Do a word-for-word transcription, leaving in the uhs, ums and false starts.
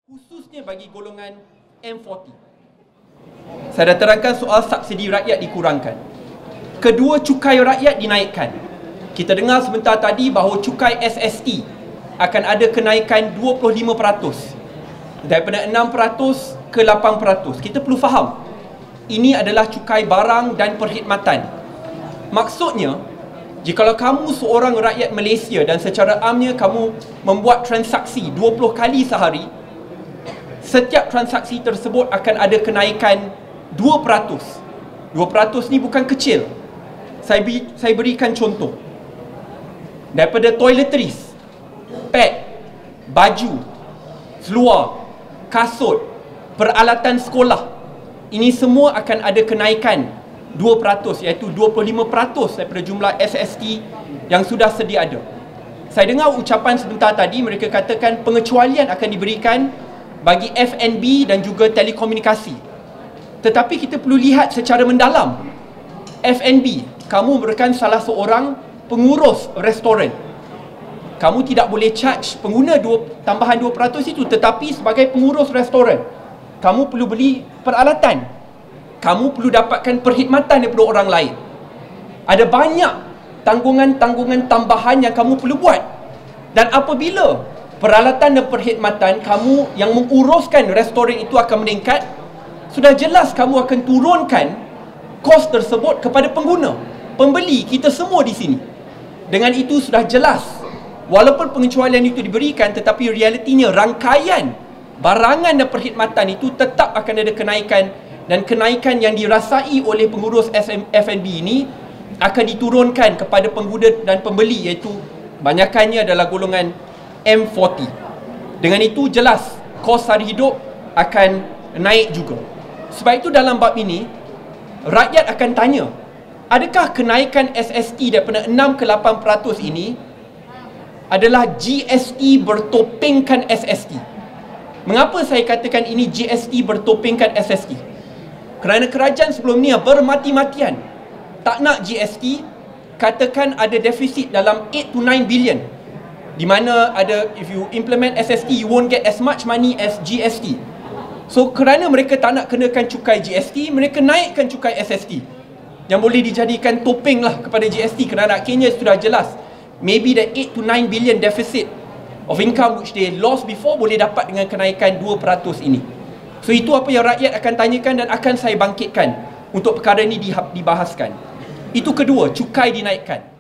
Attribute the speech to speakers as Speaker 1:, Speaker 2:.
Speaker 1: khususnya bagi golongan M empat puluh. Saya dah terangkan soal subsidi rakyat dikurangkan. Kedua, cukai rakyat dinaikkan. Kita dengar sebentar tadi bahawa cukai S S T akan ada kenaikan dua puluh lima peratus daripada enam peratus ke lapan peratus. Kita perlu faham, ini adalah cukai barang dan perkhidmatan. Maksudnya, jikalau kamu seorang rakyat Malaysia dan secara amnya kamu membuat transaksi dua puluh kali sehari, setiap transaksi tersebut akan ada kenaikan dua peratus. dua peratus ni bukan kecil. Saya, beri, saya berikan contoh. Daripada toiletries, pad, baju, seluar, kasut, peralatan sekolah, ini semua akan ada kenaikan dua peratus, iaitu dua puluh lima peratus daripada jumlah S S T yang sudah sedia ada. Saya dengar ucapan sebentar tadi, mereka katakan pengecualian akan diberikan bagi F and B dan juga telekomunikasi. Tetapi kita perlu lihat secara mendalam. F and B, kamu merupakan salah seorang pengurus restoran. Kamu tidak boleh charge pengguna dua, tambahan dua peratus itu, tetapi sebagai pengurus restoran, kamu perlu beli peralatan. Kamu perlu dapatkan perkhidmatan daripada orang lain. Ada banyak tanggungan-tanggungan tambahan yang kamu perlu buat. Dan apabila peralatan dan perkhidmatan kamu yang menguruskan restoran itu akan meningkat, sudah jelas kamu akan turunkan kos tersebut kepada pengguna, pembeli, kita semua di sini. Dengan itu sudah jelas, walaupun pengecualian itu diberikan, tetapi realitinya rangkaian barangan dan perkhidmatan itu tetap akan ada kenaikan, dan kenaikan yang dirasai oleh pengurus F and B ini akan diturunkan kepada pengguna dan pembeli, iaitu banyakannya adalah golongan M empat puluh. Dengan itu jelas kos sara hidup akan naik juga. Sebab itu dalam bab ini rakyat akan tanya, adakah kenaikan S S T daripada enam ke lapan peratus ini adalah G S T bertopengkan S S T? Mengapa saya katakan ini G S T bertopengkan S S T? Kerana kerajaan sebelum ni bermati-matian tak nak G S T, katakan ada defisit dalam eight to nine billion, di mana ada, if you implement S S T, you won't get as much money as G S T. So kerana mereka tak nak kenakan cukai G S T, mereka naikkan cukai S S T yang boleh dijadikan topeng lah kepada G S T, kerana akhirnya sudah jelas maybe the eight to nine billion deficit of income which they lost before boleh dapat dengan kenaikan dua peratus ini. So itu apa yang rakyat akan tanyakan dan akan saya bangkitkan untuk perkara ini dibahaskan. Itu kedua, cukai dinaikkan.